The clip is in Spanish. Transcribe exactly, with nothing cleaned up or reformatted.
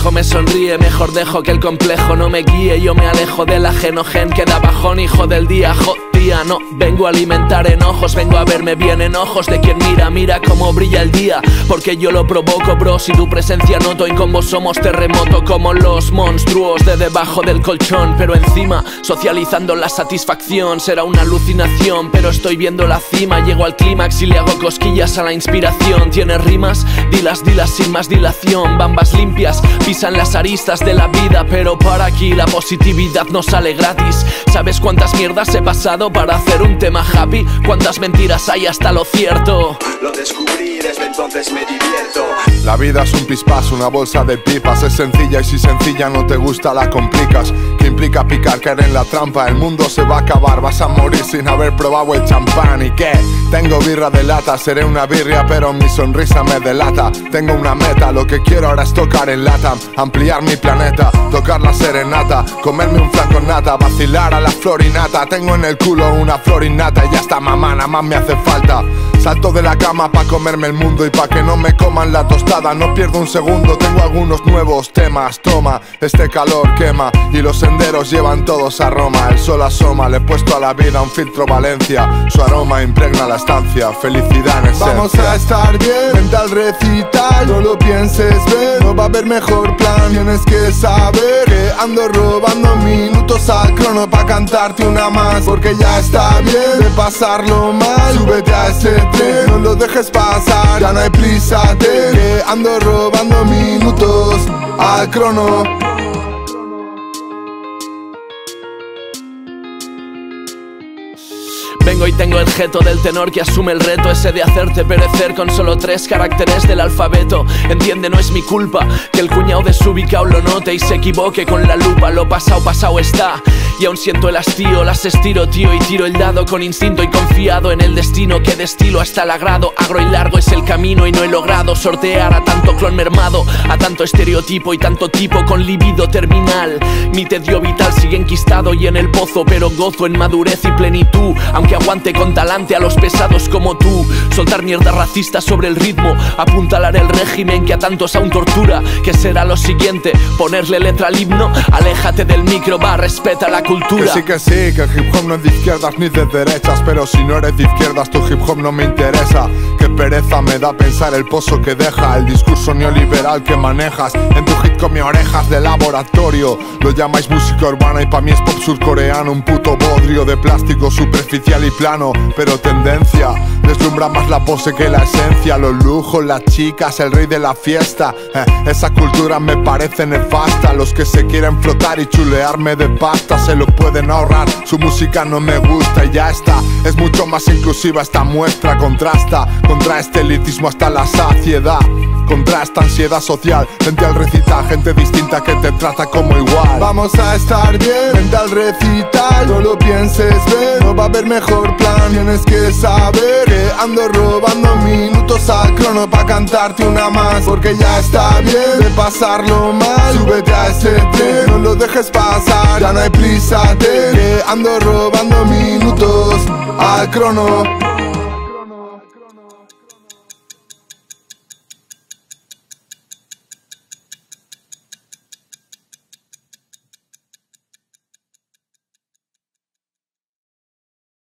espejo me sonríe, mejor dejo que el complejo no me guíe. Yo me alejo del ajeno gen que da bajón, hijo del día, jodía. No vengo a alimentar enojos, vengo a verme bien en ojos de quien mira, mira cómo brilla el día, porque yo lo provoco, bro. Si tu presencia noto y con vos somos terremoto, como los monstruos de debajo del colchón. Pero encima, socializando la satisfacción, será una alucinación, pero estoy viendo la cima. Llego al clímax y le hago cosquillas a la inspiración. ¿Tienes rimas? Dilas, dilas sin más dilación. Bambas limpias, pisan las aristas de la vida, pero para aquí la positividad no sale gratis. ¿Sabes cuántas mierdas he pasado para hacer un tema happy? ¿Cuántas mentiras hay hasta lo cierto? Lo descubrí, desde entonces me divierto. La vida es un pispás, una bolsa de pipas. Es sencilla y si sencilla no te gusta la complicas. ¿Qué implica picar, caer en la trampa? El mundo se va a acabar, vas a morir sin haber probado el champán. ¿Y qué? Tengo birra de lata, seré una birria pero mi sonrisa me delata. Tengo una meta, lo que quiero ahora es tocar en lata, ampliar mi planeta, tocar la serenata, comerme un flan con nata, vacilar a la florinata. Tengo en el culo una florinata y ya está mamá, nada más me hace falta. Salto de la cama pa' comerme el mundo y pa' que no me coman la tostada. No pierdo un segundo, tengo algunos nuevos temas. Toma, este calor quema y los senderos llevan todos a Roma. El sol asoma, le he puesto a la vida un filtro Valencia. Su aroma impregna la estancia, felicidad en esencia. Vamos a estar bien, vente al recital, no lo pienses ver, no va a haber mejor plan. Tienes que saber que ando robando minutos al crono pa' cantarte una más, porque ya está bien de pasarlo mal. Súbete a ese tren, no lo dejes pasar, ya no hay prisa, ten, que ando robando minutos al crono. Vengo y tengo el jeto del tenor que asume el reto, ese de hacerte perecer con solo tres caracteres del alfabeto. Entiende, no es mi culpa que el cuñado desubicado lo note y se equivoque con la lupa. Lo pasado, pasado está, y aún siento el hastío. Las estiro, tío, y tiro el dado con instinto y confiado en el destino que destilo hasta el agrado. Agro y largo es el camino y no he logrado sortear a tanto clon mermado, a tanto estereotipo y tanto tipo con libido terminal. Mi tedio vital sigue enquistado y en el pozo, pero gozo en madurez y plenitud, aunque aguante con talante a los pesados como tú. Soltar mierda racista sobre el ritmo, apuntalar el régimen que a tantos aún tortura. ¿Qué será lo siguiente? ¿Ponerle letra al himno? Aléjate del micro, va, respeta la cultura. Que sí, que sí, que el hip hop no es de izquierdas ni de derechas, pero si no eres de izquierdas tu hip hop no me interesa. Qué pereza me da pensar el pozo que deja el discurso neoliberal que manejas en tu hit con mis orejas de laboratorio. Lo llamáis música urbana y pa' mí es pop surcoreano, un puto bodrio de plástico superficial y plano, pero tendencia. Deslumbra más la pose que la esencia, los lujos, las chicas, el rey de la fiesta. eh, Esa cultura me parece nefasta. Los que se quieren flotar y chulearme de pasta se lo pueden ahorrar, su música no me gusta y ya está. Es mucho más inclusiva esta muestra, contrasta contra este elitismo hasta la saciedad, contra esta ansiedad social. Vente al recital, gente distinta que te trata como igual. Vamos a estar bien, vente al recital, no lo pienses ver, no va a haber mejor plan. Tienes que saber que ando robando minutos al crono pa' cantarte una más, porque ya está bien de pasarlo mal. Súbete a ese tren, no lo dejes pasar, ya no hay prisa, ten, que ando robando minutos al crono.